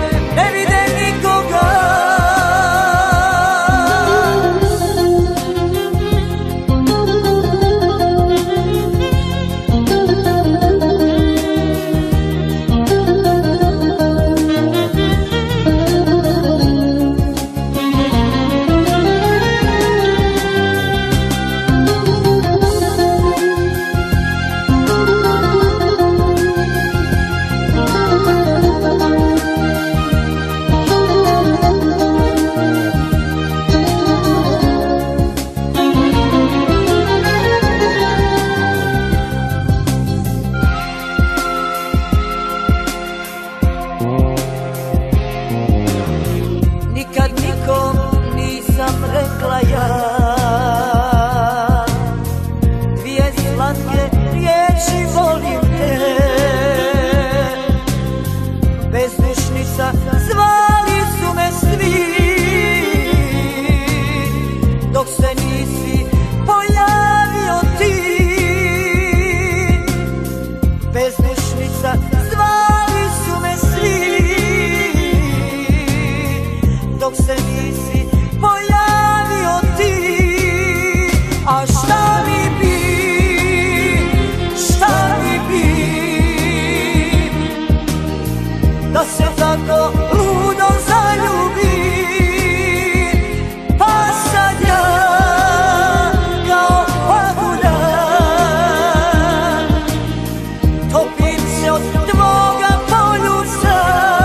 ne vide nikoga. Nikad nikom nisam rekla ja dvije slatke riječi volim te. Bezdušnica zvali su me svi dok se nisi pojavio ti. Bezdušnica zvali su me svi dok se nisi pojavio ti. A šta mi bi da se tako ludo zaljubi. Pa sad ja kao pahuda topim se od tvoga poljuca.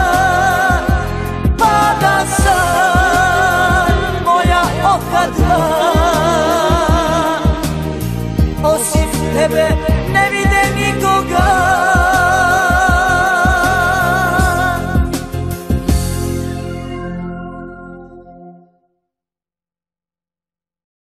Pa da sad moja oka dva osim tebe ne vide nikoga.